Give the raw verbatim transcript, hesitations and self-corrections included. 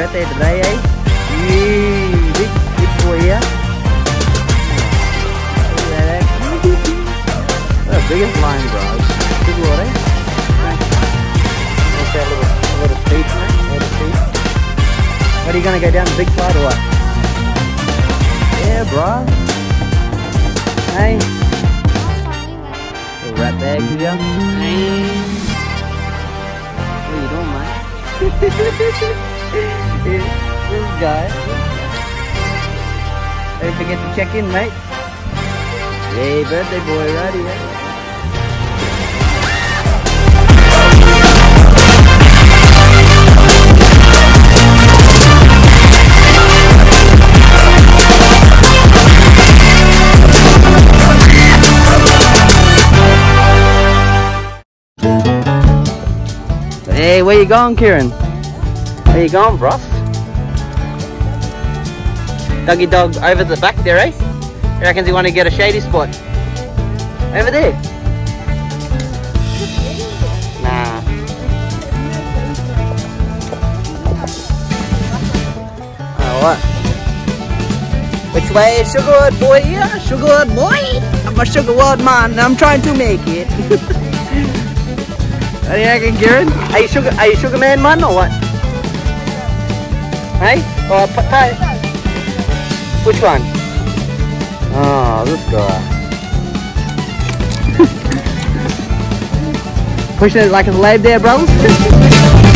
out there today, eh? Yeah, big, big boy here. Look at that. That's the biggest line, bro. Sugarworld, eh? What's that little, little feet, mate? Little feet. What, are you gonna go down the big slide or what? Yeah, bro. Hey. Little rat bag here. Hey. What are you doing, mate? This guy. Don't forget to check in, mate. Hey, birthday boy, right here. Hey, where you going, Kieran? Where you going, bro? Doggy dog over the back there, eh? He reckons he want to get a shady spot. Over there. Nah. Oh, what? Which way, Sugarworld boy? Yeah, Sugarworld boy. I'm a Sugarworld man. I'm trying to make it. What do you reckon, Kieran? Are you sugar? Are you sugar man, man, or what? Hey, or pie? Which one? Oh, this guy. Pushing it like a slave there, brothers.